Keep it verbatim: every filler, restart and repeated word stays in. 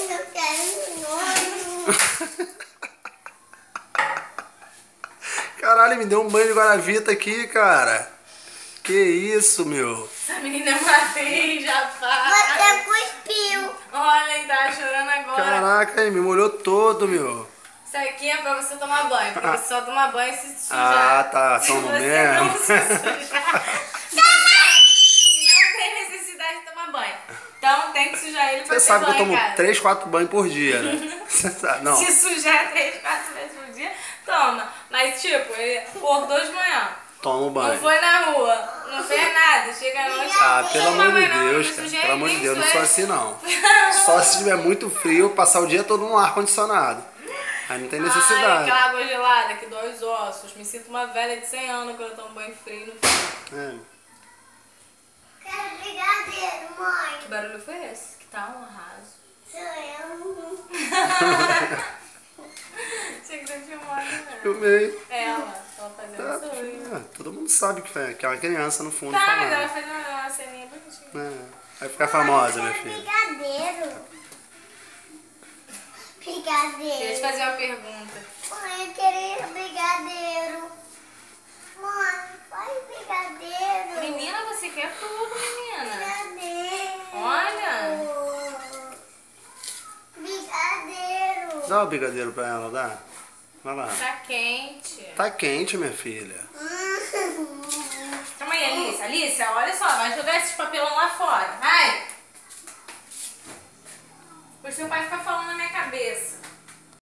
Eu quero nojo. Caralho, me deu um banho de Guaravita aqui, cara. Que isso, meu? Essa menina eu matei, já faz. Você cuspiu. Olha, ele tá chorando agora. Caraca, me molhou todo, meu. Isso aqui é pra você tomar banho, porque você só toma banho se sujar. Ah, tá, Se toma você mesmo. não se sujar, e não tem necessidade de tomar banho. Então tem que sujar ele pra Você ter sabe que eu banho, tomo cara. três, quatro banhos por dia, né? Você sabe, não. Se sujar três, quatro vezes por dia, toma. Mas tipo, ele acordou de manhã. Tomo Não banho. foi na rua, não fez nada, chega à noite. Ah, pelo toma amor de banho, não, Deus, me cara. sujei, Pelo amor de nem Deus, não suei. sou assim, não. Só se tiver muito frio, passar o dia todo no ar-condicionado. Aí não tem Ai, necessidade. aquela água gelada que dói os ossos. Me sinto uma velha de cem anos quando eu tomo banho frio no frio. É. Quero brigadeiro, mãe. Que barulho foi esse? Que tá um arraso. Sou eu. Tinha que ter filmado, né? Filmei. Ela, ela fazendo Tá, isso aí. ah, todo mundo sabe que foi aquela criança no fundo Tá, mas ela falando. fez uma, uma ceninha bonitinha. É. Vai ficar famosa, minha Quero filha. brigadeiro. Queria te Brigadeiro. fazer uma pergunta. Mãe, eu queria brigadeiro. Mãe, faz brigadeiro. Menina, você quer tudo, menina. Brigadeiro. Olha. Brigadeiro. Dá o brigadeiro pra ela, dá? Vai lá. Tá quente. Tá quente, minha filha. Calma aí, Alicia. Alicia, olha só, vai jogar esses papelão lá fora. Vai. Pois seu pai fica falando na minha cabeça.